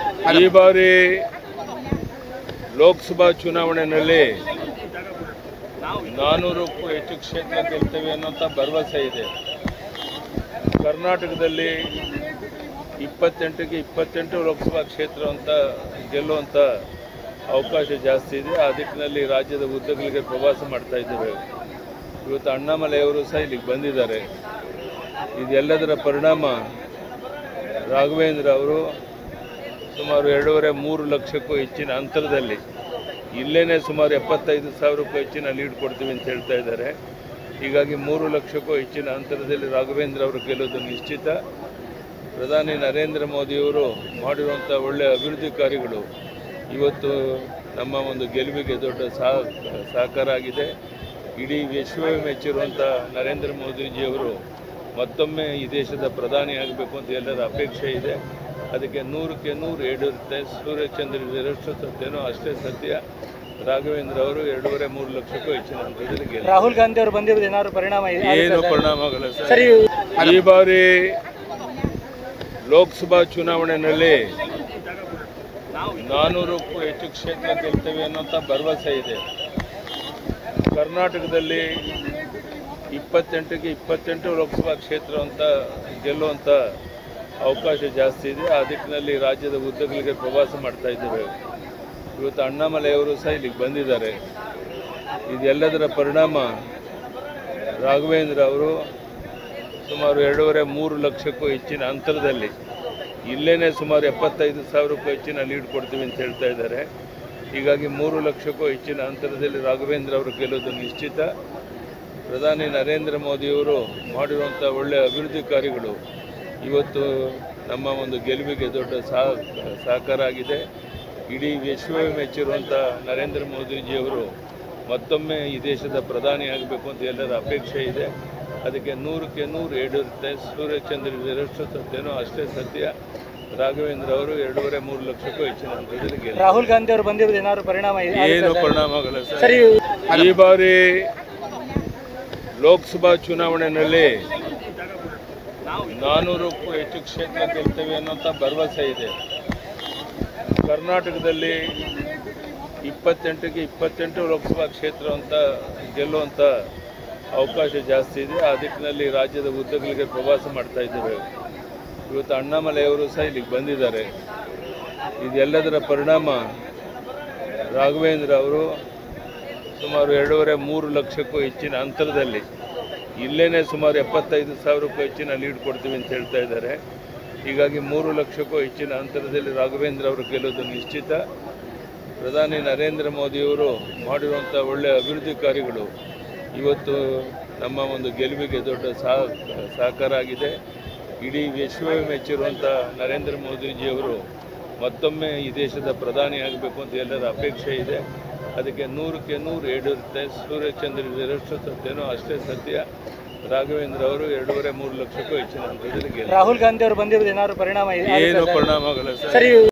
ಈ ಬಾರಿ ಲೋಕಸಭಾ ಚುನಾವಣೆಯಲ್ಲಿ 400ಕ್ಕೂ ಹೆಚ್ಚು ಕ್ಷೇತ್ರ ಗೆಲ್ತೇವೆ ಅನ್ನೋಂಥ ಭರವಸೆ ಇದೆ. ಕರ್ನಾಟಕದಲ್ಲಿ 28ಕ್ಕೆ 28 ಲೋಕಸಭಾ ಕ್ಷೇತ್ರ ಅಂತ ಗೆಲ್ಲುವಂಥ ಅವಕಾಶ ಜಾಸ್ತಿ ಇದೆ. ಆ ದಿಕ್ಕಿನಲ್ಲಿ ರಾಜ್ಯದ ಉದ್ದಗಲಿಗೆ ಪ್ರವಾಸ ಮಾಡ್ತಾ ಇದ್ದೇವೆ. ಇವತ್ತು ಅಣ್ಣಾಮಲೈಯವರು ಸಹ ಇಲ್ಲಿಗೆ ಬಂದಿದ್ದಾರೆ. ಇದೆಲ್ಲದರ ಪರಿಣಾಮ ರಾಘವೇಂದ್ರ ಅವರು ಸುಮಾರು 2.5-3 ಲಕ್ಷಕ್ಕೂ ಹೆಚ್ಚಿನ ಅಂತರದಲ್ಲಿ ಇಲ್ಲೇನೆ ಸುಮಾರು 75,000ಕ್ಕೂ ಹೆಚ್ಚಿನ ಲೀಡ್ ಕೊಡ್ತೀವಿ ಅಂತ ಹೇಳ್ತಾ ಇದ್ದಾರೆ. ಹೀಗಾಗಿ 3 ಲಕ್ಷಕ್ಕೂ ಹೆಚ್ಚಿನ ಅಂತರದಲ್ಲಿ ರಾಘವೇಂದ್ರ ಅವರು ಗೆಲ್ಲೋದು ನಿಶ್ಚಿತ. ಪ್ರಧಾನಿ ನರೇಂದ್ರ ಮೋದಿಯವರು ಮಾಡಿರುವಂಥ ಒಳ್ಳೆಯ ಅಭಿವೃದ್ಧಿ ಕಾರ್ಯಗಳು ಇವತ್ತು ನಮ್ಮ ಒಂದು ಗೆಲುವಿಗೆ ದೊಡ್ಡ ಸಹಕಾರ ಆಗಿದೆ. ಇಡೀ ವಿಶ್ವವೇ ಮೆಚ್ಚಿರುವಂಥ ನರೇಂದ್ರ ಮೋದಿಜಿಯವರು ಮತ್ತೊಮ್ಮೆ ಈ ದೇಶದ ಪ್ರಧಾನಿ ಆಗಬೇಕು ಅಂತ ಎಲ್ಲರ ಅಪೇಕ್ಷೆ ಇದೆ. ಅದಕ್ಕೆ 100ಕ್ಕೆ 100 ಈಡೇರುತ್ತೆ. ಸೂರ್ಯಚಂದ್ರರಷ್ಟು ಸತ್ಯನೋ ಅಷ್ಟೇ ಸತ್ಯ. ರಾಘವೇಂದ್ರ ಅವರು 2.5-3 ಲಕ್ಷಕ್ಕೂ ಹೆಚ್ಚಿನ ಅಂತರದಲ್ಲಿ ರಾಹುಲ್ ಗಾಂಧಿ ಅವರು ಬಂದಿರೋದು ಏನಾದ್ರು ಪರಿಣಾಮ ಏನು ಪರಿಣಾಮ ಆಗಲ್ಲ ಸರ್. ಈ ಬಾರಿ ಲೋಕಸಭಾ ಚುನಾವಣೆಯಲ್ಲಿ 400ಕ್ಕೂ ಹೆಚ್ಚು ಕ್ಷೇತ್ರ ಗೆಲ್ತೇವೆ ಅನ್ನೋಂಥ ಭರವಸೆ ಇದೆ. ಕರ್ನಾಟಕದಲ್ಲಿ 28ಕ್ಕೆ 28 ಲೋಕಸಭಾ ಕ್ಷೇತ್ರ ಅಂತ ಗೆಲ್ಲುವಂಥ ಅವಕಾಶ ಜಾಸ್ತಿ ಇದೆ. ಆ ದಿಕ್ಕಿನಲ್ಲಿ ರಾಜ್ಯದ ಉದ್ದಗಲಿಗೆ ಪ್ರವಾಸ ಮಾಡ್ತಾ ಇದ್ದೇವೆ. ಇವತ್ತು ಅಣ್ಣಾಮಲೈಯವರು ಸಹ ಇಲ್ಲಿಗೆ ಬಂದಿದ್ದಾರೆ. ಇದೆಲ್ಲದರ ಪರಿಣಾಮ ರಾಘವೇಂದ್ರ ಅವರು ಸುಮಾರು 2.5-3 ಲಕ್ಷಕ್ಕೂ ಹೆಚ್ಚಿನ ಅಂತರದಲ್ಲಿ ಇಲ್ಲೇನೆ ಸುಮಾರು 75,000ಕ್ಕೂ ಹೆಚ್ಚಿನ ಲೀಡ್ ಕೊಡ್ತೀವಿ ಅಂತ ಹೇಳ್ತಾ ಇದ್ದಾರೆ. ಹೀಗಾಗಿ 3 ಲಕ್ಷಕ್ಕೂ ಹೆಚ್ಚಿನ ಅಂತರದಲ್ಲಿ ರಾಘವೇಂದ್ರ ಅವರು ಗೆಲ್ಲೋದು ನಿಶ್ಚಿತ. ಪ್ರಧಾನಿ ನರೇಂದ್ರ ಮೋದಿಯವರು ಮಾಡಿರುವಂಥ ಒಳ್ಳೆಯ ಅಭಿವೃದ್ಧಿ ಕಾರ್ಯಗಳು ಇವತ್ತು ನಮ್ಮ ಒಂದು ಗೆಲುವಿಗೆ ದೊಡ್ಡ ಸಹಕಾರ ಆಗಿದೆ. ಇಡೀ ವಿಶ್ವವೇ ಮೆಚ್ಚಿರುವಂಥ ನರೇಂದ್ರ ಮೋದಿಜಿಯವರು ಮತ್ತೊಮ್ಮೆ ಈ ದೇಶದ ಪ್ರಧಾನಿ ಆಗಬೇಕು ಅಂತ ಎಲ್ಲರ ಅಪೇಕ್ಷೆ ಇದೆ. ಅದಕ್ಕೆ 100ಕ್ಕೆ 100 ಈಡೇರುತ್ತೆ. ಸೂರ್ಯಚಂದ್ರರಷ್ಟು ಸತ್ಯನೋ ಅಷ್ಟೇ ಸತ್ಯ. ರಾಘವೇಂದ್ರ ಅವರು 2.5-3 ಲಕ್ಷಕ್ಕೂ ಹೆಚ್ಚಿನ ಅಂತರದಲ್ಲಿ ರಾಹುಲ್ ಗಾಂಧಿ ಅವರು ಬಂದಿರೋದು ಏನಾದ್ರು ಪರಿಣಾಮ ಏನು ಪರಿಣಾಮ ಆಗಲ್ಲ ಸರ್. ಈ ಬಾರಿ ಲೋಕಸಭಾ ಚುನಾವಣೆಯಲ್ಲಿ 400ಕ್ಕೂ ಹೆಚ್ಚು ಕ್ಷೇತ್ರ ಗೆಲ್ತೇವೆ ಅನ್ನೋಂಥ ಭರವಸೆ ಇದೆ. ಕರ್ನಾಟಕದಲ್ಲಿ 28ಕ್ಕೆ 28 ಲೋಕಸಭಾ ಕ್ಷೇತ್ರ ಅಂತ ಗೆಲ್ಲುವಂಥ ಅವಕಾಶ ಜಾಸ್ತಿ ಇದೆ. ಆ ದಿಕ್ಕಿನಲ್ಲಿ ರಾಜ್ಯದ ಉದ್ದಗಲಿಗೆ ಪ್ರವಾಸ ಮಾಡ್ತಾ ಇದ್ದೇವೆ. ಇವತ್ತು ಅಣ್ಣಾಮಲೈಯವರು ಸಹ ಇಲ್ಲಿಗೆ ಬಂದಿದ್ದಾರೆ. ಇದೆಲ್ಲದರ ಪರಿಣಾಮ ರಾಘವೇಂದ್ರ ಅವರು ಸುಮಾರು 2.5-3 ಲಕ್ಷಕ್ಕೂ ಹೆಚ್ಚಿನ ಅಂತರದಲ್ಲಿ ಇಲ್ಲೇನೆ ಸುಮಾರು 75,000ಕ್ಕೂ ಹೆಚ್ಚಿನ ಲೀಡ್ ಕೊಡ್ತೀವಿ ಅಂತ ಹೇಳ್ತಾ ಇದ್ದಾರೆ. ಹೀಗಾಗಿ 3 ಲಕ್ಷಕ್ಕೂ ಹೆಚ್ಚಿನ ಅಂತರದಲ್ಲಿ ರಾಘವೇಂದ್ರ ಅವರು ಗೆಲ್ಲೋದು ನಿಶ್ಚಿತ. ಪ್ರಧಾನಿ ನರೇಂದ್ರ ಮೋದಿಯವರು ಮಾಡಿರುವಂಥ ಒಳ್ಳೆಯ ಅಭಿವೃದ್ಧಿ ಕಾರ್ಯಗಳು ಇವತ್ತು ನಮ್ಮ ಒಂದು ಗೆಲುವಿಗೆ ದೊಡ್ಡ ಸಹಕಾರ ಆಗಿದೆ. ಇಡೀ ವಿಶ್ವವೇ ಮೆಚ್ಚಿರುವಂಥ ನರೇಂದ್ರ ಮೋದಿಜಿಯವರು ಮತ್ತೊಮ್ಮೆ ಈ ದೇಶದ ಪ್ರಧಾನಿ ಆಗಬೇಕು ಅಂತ ಎಲ್ಲರ ಅಪೇಕ್ಷೆ ಇದೆ. ಅದಕ್ಕೆ 100ಕ್ಕೆ 100 ಈಡೇರುತ್ತೆ. ಸೂರ್ಯಚಂದ್ರರಷ್ಟು ಸತ್ಯನೋ ಅಷ್ಟೇ ಸತ್ಯ. ರಾಘವೇಂದ್ರ ಅವರು 2.5-3 ಲಕ್ಷಕ್ಕೂ ಹೆಚ್ಚಿನ ಅಂತರದಲ್ಲಿ ರಾಹುಲ್ ಗಾಂಧಿ ಅವರು ಬಂದಿರೋದು ಏನಾದ್ರು ಪರಿಣಾಮ ಏನು ಪರಿಣಾಮ ಆಗಲ್ಲ ಸರ್.